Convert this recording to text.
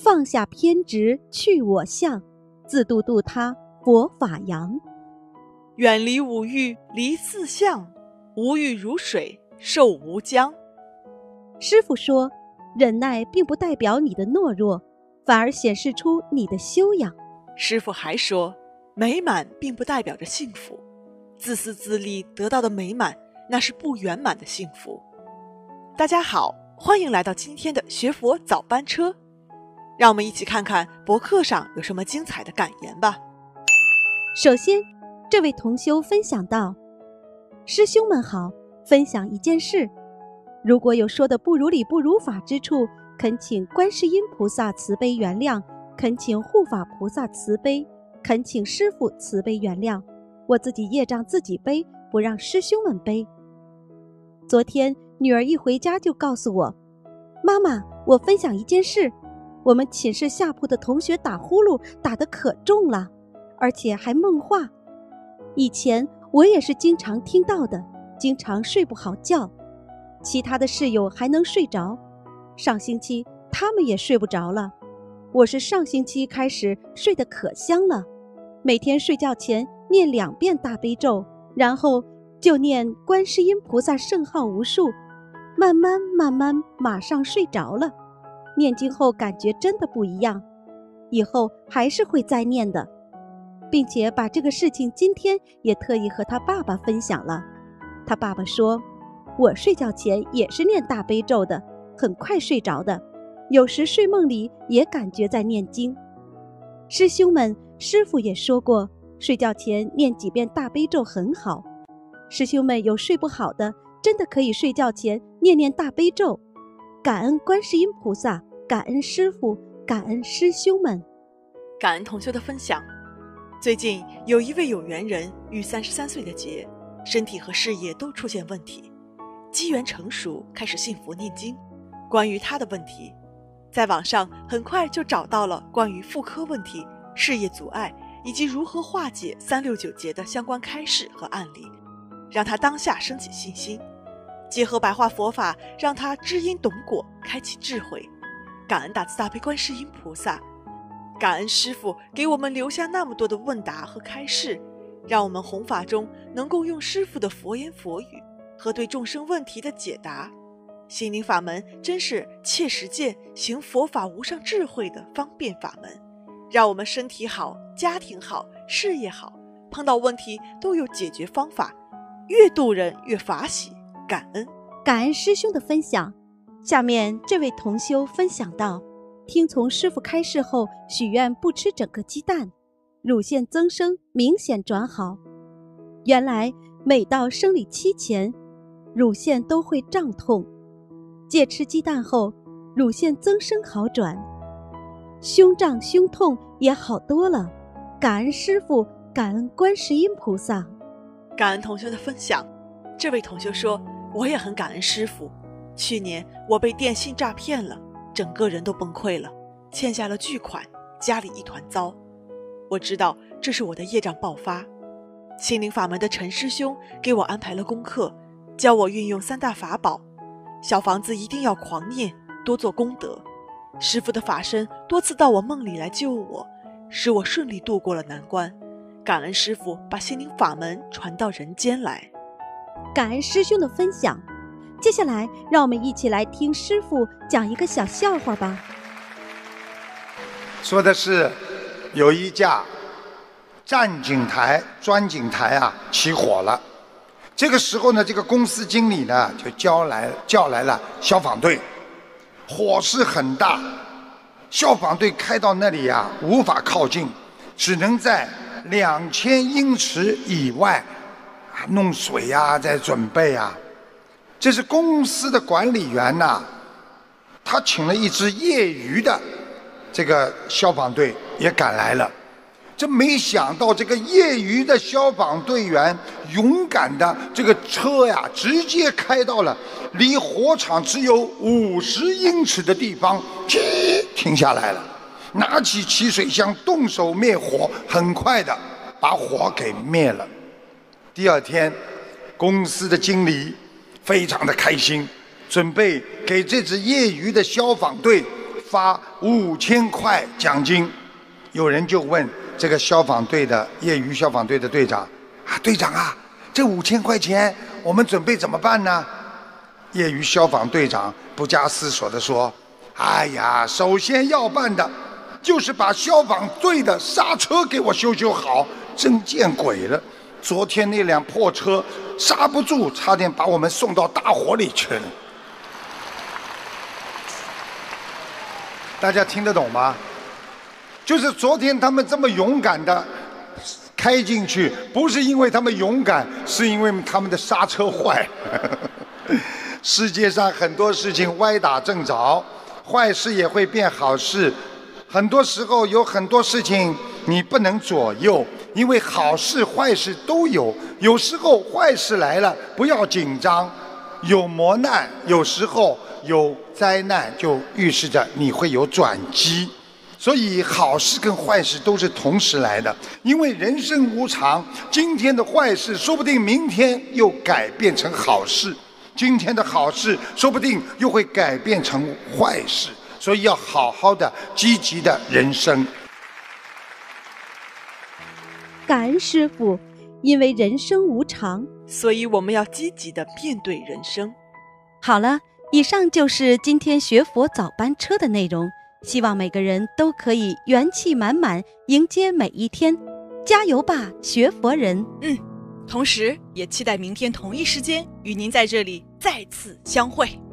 放下偏执去我相，自度度他佛法扬。 远离五欲离四相，无欲如水受无疆。 师父说，忍耐并不代表你的懦弱，反而显示出你的修养。 师父还说，美满并不代表着幸福，自私自利得到的美满，那是不圆满的幸福。大家好，欢迎来到今天的学佛早班车，让我们一起看看博客上有什么精彩的感言吧。 首先，这位同修分享到，师兄们好，分享一件事，如果有说的不如理不如法之处，恳请观世音菩萨慈悲原谅，恳请护法菩萨慈悲，恳请师父慈悲原谅，我自己业障自己背，不让师兄们背。昨天女儿一回家就告诉我，妈妈，我分享一件事，我们寝室下铺的同学打呼噜打得可重了，而且还梦话。以前我也是经常听到的，经常睡不好觉，其他的室友还能睡着，上星期他们也睡不着了。我是上星期开始睡得可香了，每天睡觉前念2遍大悲咒，然后就念观世音菩萨圣号无数，慢慢马上睡着了。念经后感觉真的不一样，以后还是会再念的，并且把这个事情今天也特意和他爸爸分享了。他爸爸说，我睡觉前也是念大悲咒的，很快睡着的，有时睡梦里也感觉在念经。师兄们，师父也说过，睡觉前念几遍大悲咒很好。师兄们有睡不好的，真的可以睡觉前念念大悲咒。感恩观世音菩萨，感恩师父，感恩师兄们。 感恩同修的分享。最近有一位有缘人遇33岁的劫，身体和事业都出现问题，机缘成熟，开始信佛念经。关于他的问题，在网上很快就找到了关于妇科问题、事业阻碍以及如何化解369劫的相关开示和案例，让他当下升起信心，结合白话佛法，让他知因懂果，开启智慧。感恩大慈大悲观世音菩萨，感恩师父给我们留下那么多的问答和开示，让我们弘法中能够用师父的佛言佛语和对众生问题的解答。心灵法门真是切实践行佛法无上智慧的方便法门，让我们身体好，家庭好，事业好，碰到问题都有解决方法，越度人越法喜。感恩。 感恩师兄的分享。下面这位同修分享到，听从师父开示后，许愿不吃整个鸡蛋，乳腺增生明显转好。原来每到生理期前，乳腺都会胀痛，戒吃鸡蛋后，乳腺增生好转，胸胀胸痛也好多了。感恩师父，感恩观世音菩萨。 感恩同修的分享。这位同修说，我也很感恩师父，去年我被电信诈骗了，整个人都崩溃了，欠下了巨款，家里一团糟。我知道这是我的业障爆发，心灵法门的陈师兄给我安排了功课，教我运用3大法宝，小房子一定要狂念，多做功德。师父的法身多次到我梦里来救我，使我顺利度过了难关。感恩师父把心灵法门传到人间来。 感恩师兄的分享。接下来让我们一起来听师父讲一个小笑话吧。 说的是有一架钻井台起火了，这个时候呢，这个公司经理呢就叫来了消防队，火势很大，消防队开到那里无法靠近，只能在2000英尺以外弄水在准备这是公司的管理员他请了一支业余的这个消防队也赶来了。这没想到这个业余的消防队员勇敢的这个车直接开到了离火场只有50英尺的地方，停下来了，拿起起水箱动手灭火，很快的把火给灭了。第二天，公司的经理非常的开心，准备给这支业余的消防队发5000块奖金。有人就问这个消防队的业余消防队的队长啊，队长啊，这5000块钱我们准备怎么办呢？业余消防队长不加思索地说，哎呀，首先要办的就是把消防队的刹车给我修修好。真见鬼了，昨天那辆破车刹不住，差点把我们送到大火里去了。大家听得懂吗？就是昨天他们这么勇敢的开进去，不是因为他们勇敢，是因为他们的刹车坏。世界上很多事情歪打正着，坏事也会变好事。很多时候有很多事情你不能左右，因为好事坏事都有。有时候坏事来了，不要紧张，有磨难，有时候有灾难，就预示着你会有转机。所以好事跟坏事都是同时来的，因为人生无常，今天的坏事说不定明天又改变成好事，今天的好事说不定又会改变成坏事，所以要好好的积极的人生。 感恩师父，因为人生无常， 所以我们要积极的面对人生。 好了，以上就是今天学佛早班车的内容，希望每个人都可以元气满满迎接每一天，加油吧，学佛人！ 同时也期待明天同一时间与您在这里再次相会。